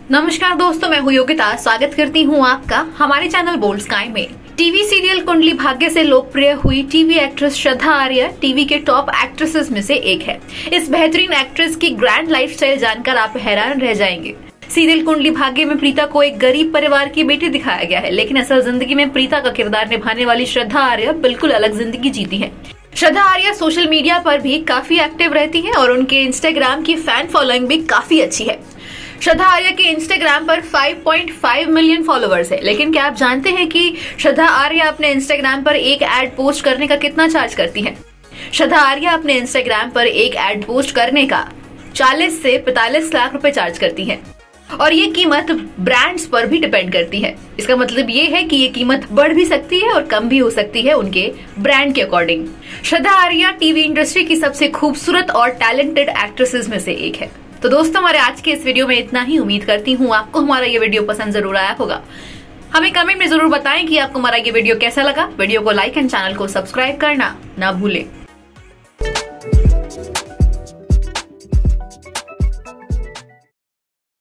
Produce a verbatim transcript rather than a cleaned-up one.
नमस्कार दोस्तों, मैं हूँ योगिता। स्वागत करती हूँ आपका हमारे चैनल बोल्ड स्काई में। टीवी सीरियल कुंडली भाग्य से लोकप्रिय हुई TV actress Shraddha Arya TV के टॉप एक्ट्रेसेस में से एक है। इस बेहतरीन एक्ट्रेस की ग्रैंड लाइफस्टाइल जानकर आप हैरान रह जाएंगे। सीरियल कुंडली भाग्य में प्रीता को एक गरीब परिवार की बेटी दिखाया गया है, लेकिन असल जिंदगी में प्रीता का किरदार निभाने वाली श्रद्धा आर्या बिल्कुल अलग जिंदगी जीती है। श्रद्धा आर्या सोशल मीडिया पर भी काफी एक्टिव रहती है और उनके इंस्टाग्राम की फैन फॉलोइंग भी काफी अच्छी है। श्रद्धा आर्या के इंस्टाग्राम पर पाँच पॉइंट पाँच मिलियन फॉलोअर्स है। लेकिन क्या आप जानते हैं कि श्रद्धा आर्या अपने इंस्टाग्राम पर एक एड पोस्ट करने का कितना चार्ज करती है? श्रद्धा आर्या अपने इंस्टाग्राम पर एक एड पोस्ट करने का चालीस से पैंतालीस लाख रुपए चार्ज करती है और ये कीमत ब्रांड्स पर भी डिपेंड करती है। इसका मतलब ये है कि ये कीमत बढ़ भी सकती है और कम भी हो सकती है उनके ब्रांड के according. Shraddha Arya TV industry की सबसे खूबसूरत और टैलेंटेड एक्ट्रेसेस में से एक है। तो दोस्तों, हमारे आज के इस वीडियो में इतना ही। उम्मीद करती हूँ आपको हमारा ये वीडियो पसंद जरूर आया होगा। हमें कमेंट में जरूर बताएं कि आपको हमारा ये वीडियो कैसा लगा। वीडियो को लाइक एंड चैनल को सब्सक्राइब करना ना भूलें।